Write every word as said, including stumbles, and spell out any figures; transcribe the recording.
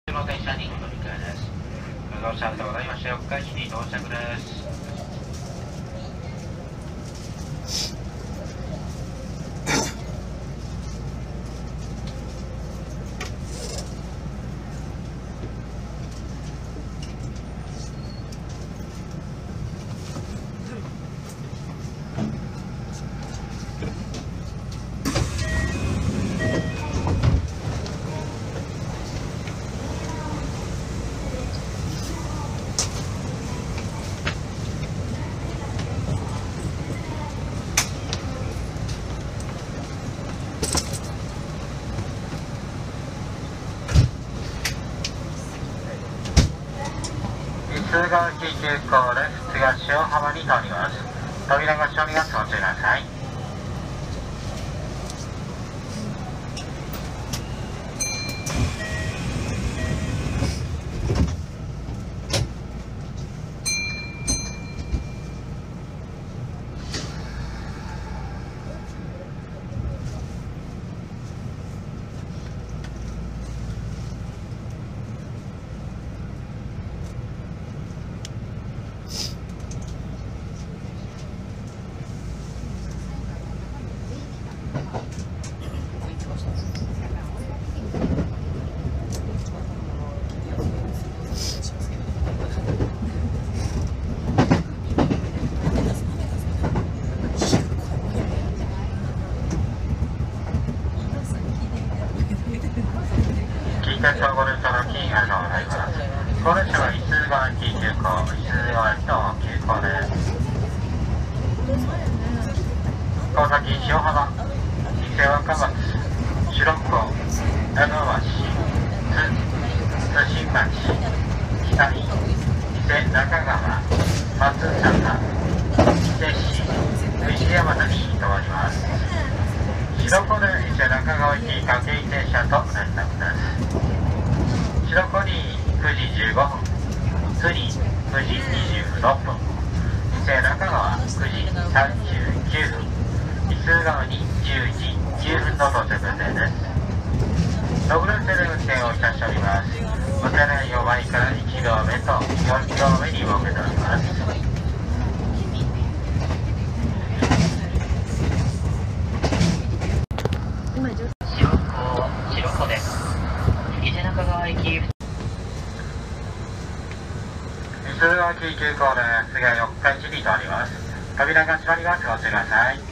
の電車にお乗り換えです。ご乗車ありがとうございました。四日市に到着です。通川急急行です。次は塩浜に乗ります。扉ご閉めがご注意ください。近鉄をご利用いただきありがとうございます。この列車は伊豆川急急行、伊豆川駅の急行です。川崎塩浜、伊勢若松、白子、江戸橋、津、津新町、北井、伊勢中川、松坂、伊勢市、藤山田に停まります。白子で伊勢中川行き各駅停車となります。白子にくじじゅうごふん、津にくじにじゅうろっぷん、伊勢中川くじさんじゅうきゅうふん、伊豆川にじゅうじきゅうふんの到着予定です。ろくれんせいで運転をいたしております。お手内を前からいち両目とよん両目に設けております。白子、白子です。伊勢中川駅。伊豆川急急行です。次は四日市に停まります。扉が閉まります。ご注意ください。